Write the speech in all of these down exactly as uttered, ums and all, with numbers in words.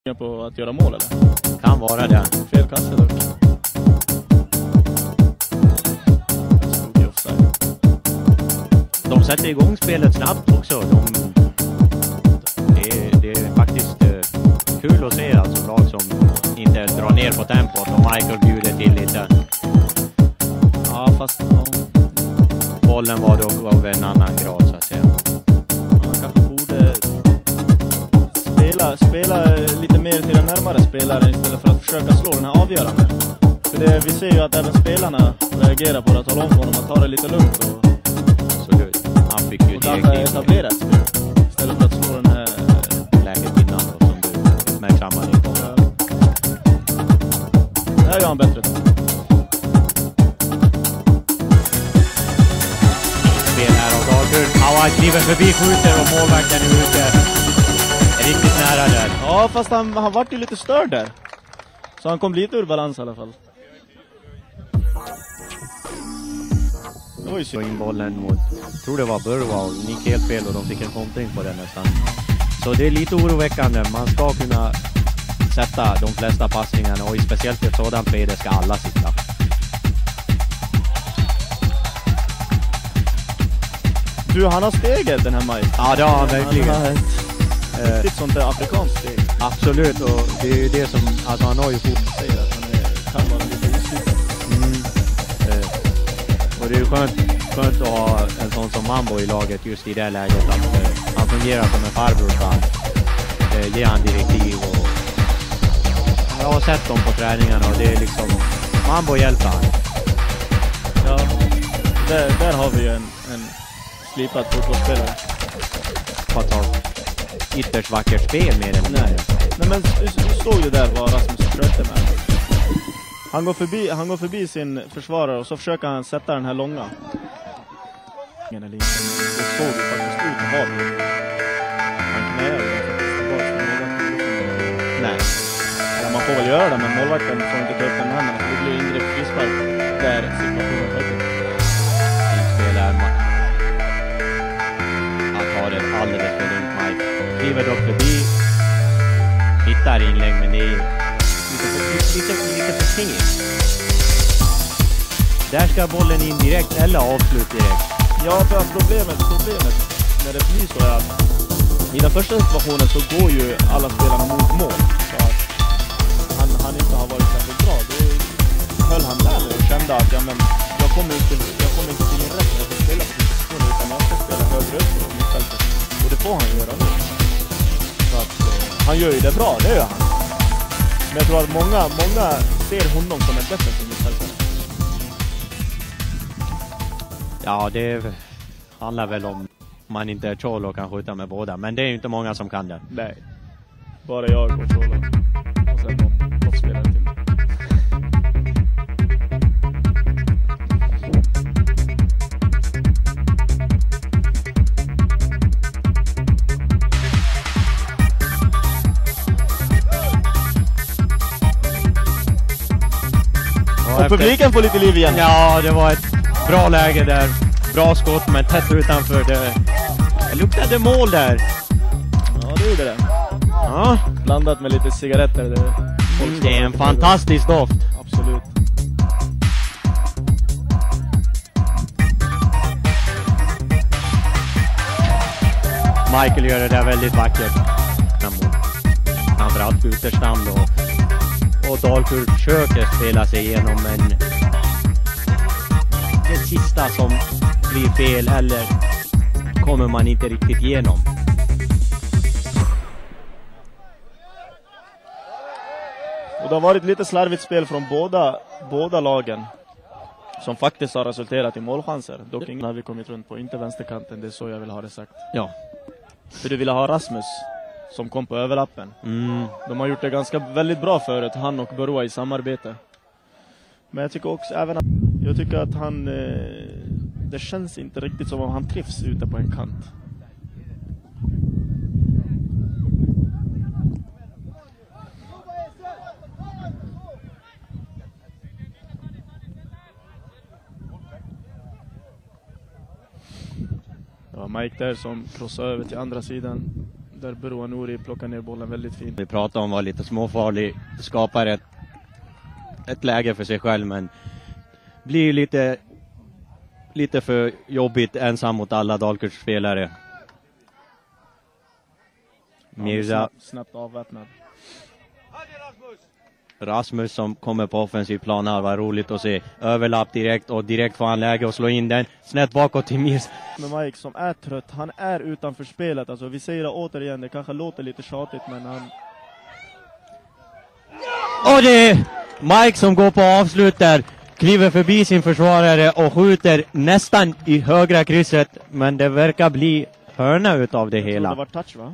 på att göra mål eller? Kan vara det. Fel kasse dock. De sätter igång spelet snabbt också. De, det, är, det är faktiskt eh, kul att se alltså lag som inte drar ner på tempot och Michael bjuder till lite. Ja, fast ja. Bollen var då av en annan grad så att säga. Man kanske borde spela, spela lite mer till den närmare spelaren istället för att försöka slå den här avgörande. För det, vi ser ju att även spelarna reagerar på det, att tala om för honom att ta det lite lugnt. Och, absolut. Han fick ju direkt etablera ett spel istället för att slå den här läget innan och som du uppmärksammade dig på. Ja. Det här gör han bättre. Spel här av Dahlgren. Ja, han kliver förbi, skjuter och målvakten är ute. Är riktigt nära där. Ja, fast han, han vart ju lite störd där. Så han kom lite ur balans i alla fall. Oj, så in bollen mot, tror det var Burwa och gick helt fel och de fick en kontring på den nästan. Så det är lite oroväckande. Man ska kunna sätta de flesta passningarna och speciellt i ett sådant skede ska alla sitta. Du, han har steget den här Maj. Ja, det har han verkligen. Han har ett riktigt sånt där afrikanskt steg. Absolut, och det är ju det som, alltså han har ju fort säger att han är, kan vara lite oslipad. Mm. Eh, och det är ju skönt, skönt att ha en sån som Mambo i laget just i det läget att eh, han fungerar som en farbror för han eh, ger han direktiv och jag har sett dem på träningarna och det är liksom Mambo hjälper han. Ja, där, där har vi ju en, en slipad fotbollsspelare. Fatalt. Ytterst vackert spel med den. Nej. Nej, men du såg ju där vad Rasmus försökte med. Han går förbi, han går förbi sin försvarare och så försöker han sätta den här långa. Det såg ju faktiskt ut att ha det. Han knäar ju Nej. Ja, man får väl göra det, men målvakten får inte ta upp den handen. Det blir indirekt frispark där situationen faktiskt. Spel är man. Han tar det alldeles för lugnt, Mike. Kliver dock förbi. Hittar inlägg, men det är lite för, lite, lite för sent. Där ska bollen in direkt eller avslut direkt. Ja, för att problemet, problemet när det blir så är att i den första situationen så går ju alla spelarna mot mål. Så att han, han inte har varit särskilt bra. Då höll han där och kände att ja, men jag kommer inte, jag kommer inte till en rätt att spela på positionen utan jag ska spela högre upp på mittfältet. Och det får han göra nu. Så att eh, han gör ju det bra, det gör han. Men jag tror att många, många ser honom som en defensiv mittfältare. Ja, det handlar väl om man inte är troll och kan skjuta med båda. Men det är ju inte många som kan det. Nej, bara jag och trolla. Och sen någon proffsspelare till. Och publiken får lite liv igen. Ja, det var ett bra läge där. Bra skott, men tätt utanför. Det, det luktade mål där. Ja, det gjorde det. Ja. Blandat med lite cigaretter. Det, mm, det är en fantastisk doft. Absolut. Michael gör det där väldigt vackert. Framförallt Uterstrand och Och Dahlgren försöker spela sig igenom, men det sista som blir fel eller kommer man inte riktigt igenom. Och det har varit lite slarvigt spel från båda, båda lagen som faktiskt har resulterat i målchanser. Dock ingen har vi kommit runt på, inte vänsterkanten, det är så jag vill ha det sagt. Ja. För du ville ha Rasmus som kom på överlappen. Mm. De har gjort det ganska väldigt bra förut, han och Burwa i samarbete. Men jag tycker också även att, jag tycker att han eh, det känns inte riktigt som om han trivs ute på en kant. Det var Mike där som krossade över till andra sidan. där Bro Nouri plockar ner bollen väldigt fint. Vi pratar om att vara lite småfarlig, skapar ett, ett läge för sig själv, men blir lite, lite för jobbigt ensam mot alla Dalkurd-spelare. Mirza. Ja, snabbt, snabbt avväpnad. Rasmus som kommer på offensiv plan här, var roligt att se. Överlapp direkt och direkt får han läge att slå in den. Snett bakåt till Mirza. Men Mike som är trött, han är utanför spelet. Alltså vi säger det återigen, det kanske låter lite tjatigt, men han... Och det är Mike som går på avslut där. Kliver förbi sin försvarare och skjuter nästan i högra krysset. Men det verkar bli hörna utav det hela. Det var touch, va?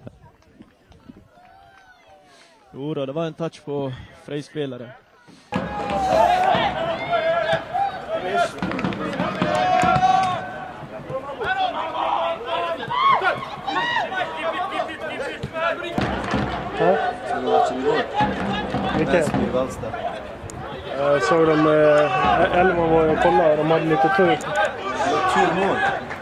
Jo då, det var en touch på Frej-spelare. Ja. Vilken? Jag såg dem, eh, elva var jag kollade, de hade lite tur. Tur mål.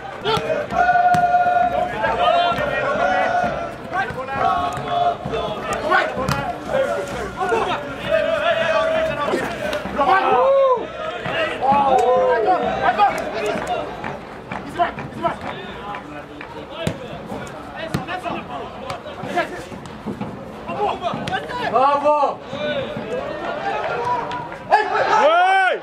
Bravo! Hey! Hey!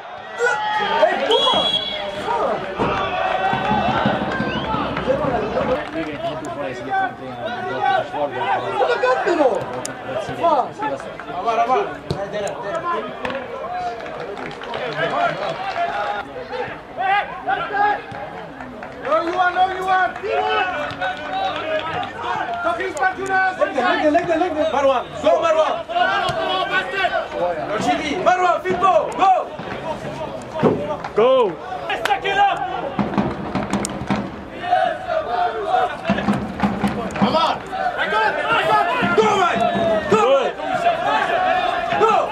Lägg den, lägg den! Marwan, go Marwan! Rashidi, Marwan, Fippo, go! Go! Amar! Go Mike! Go! Go!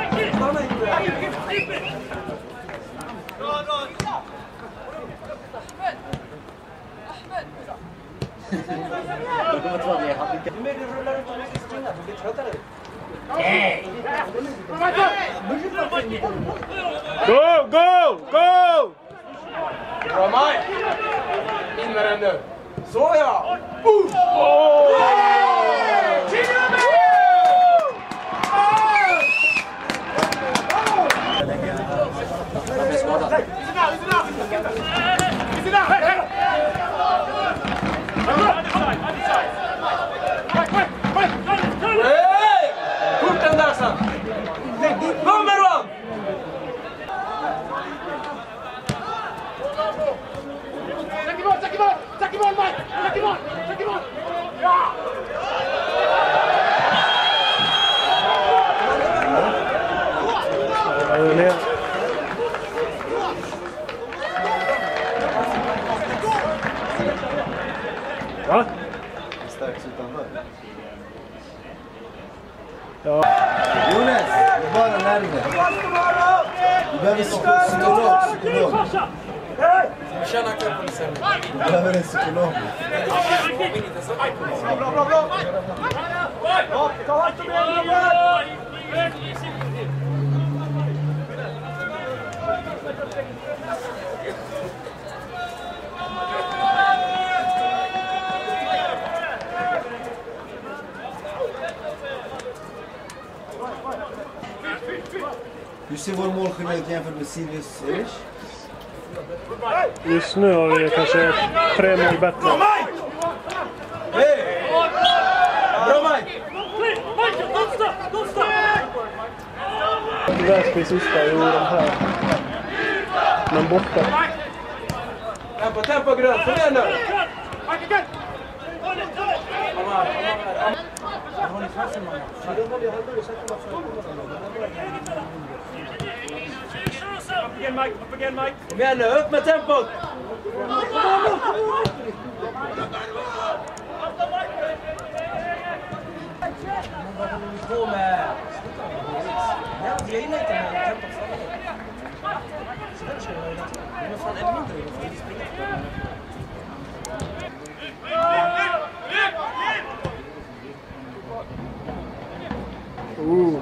Go, go, go! Bra Mike! In med den nu! Så ja! Uh! Oh! Korten där sen! Kom Marwan! Va? Strax utanför. Ja. Jonas, det är bara närmare. Du behöver psykolog, psykolog. Tjena kvällpolisen. Du behöver en psykolog. Bra, bra, bra! Ta vart om igen! Hur ser vår målskillnad ut jämfört med Sirius Irish? Just nu har vi kanske tre mål bättre. Bra Mike! Hej! Bra Mike! Väsby sista gjorde de här. Men borta. Tempo, tempo grön, kom igen nu! Kom igen nu, upp med tempot! På med... Ja, jag gillar inte med tempot. Så där ska jag göra det. Men fan, är det mindre? Jag får springa. Ooh.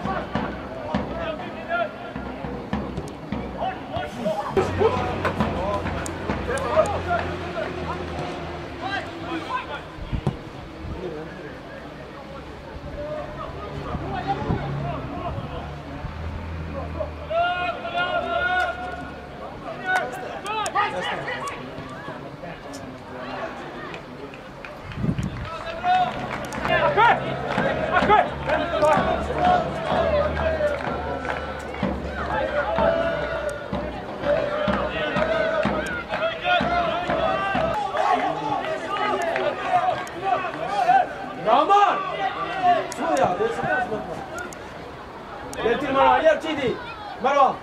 Rahman! Så ja, det är så pass bra. Hjälp till Marwan, hjälp tidigt! Marwan!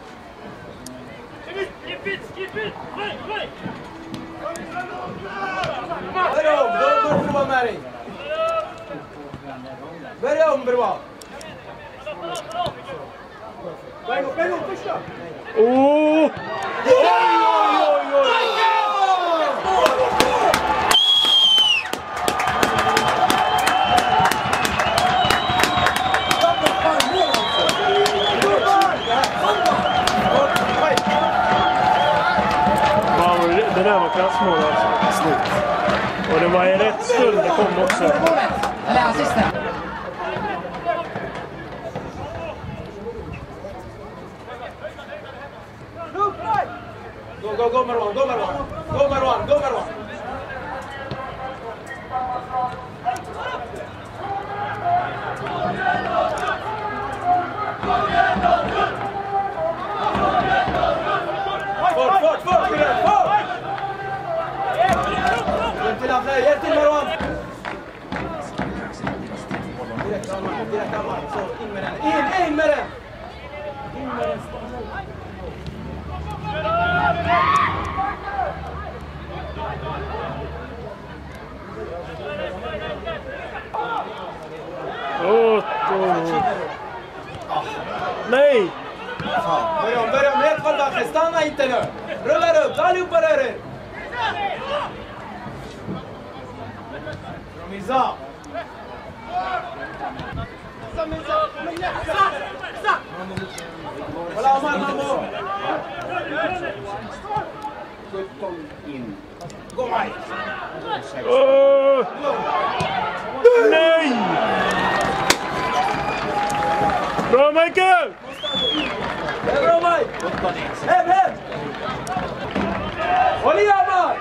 Börja om, då går Brua med dig. Börja om, Brua. Börja om, börja om, första. Oh! Oj, oj, oj, oj! Det där var klassmål alltså. Slut. Och det var i rätt stund det kom också. Eller assisten. Go, go, go Marwan, go Marwan. Go Marwan, go Marwan. Fort, fort, fort, Bilal, fort! Hjälp till Afle, hjälp till Marwan! Direkt Marwan, direkt Marwan, så in med den, in, in med den! In med den. Oh, oh. Nej! Börja om, börja om, helt själva, stanna inte nu! Rullar upp, allihopa rör er! Ramiza! Kolla Omar, mamma! Gå Maj! Oh. Nej! Bra Michael! Det är bra Maj! Hem, hem! Håll i Omar!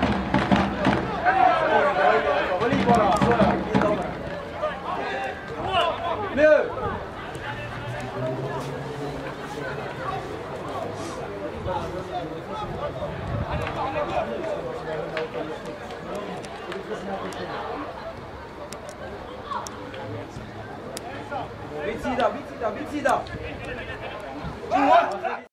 Håll i bara, så där. Nu! Byt sida, byt sida, byt sida!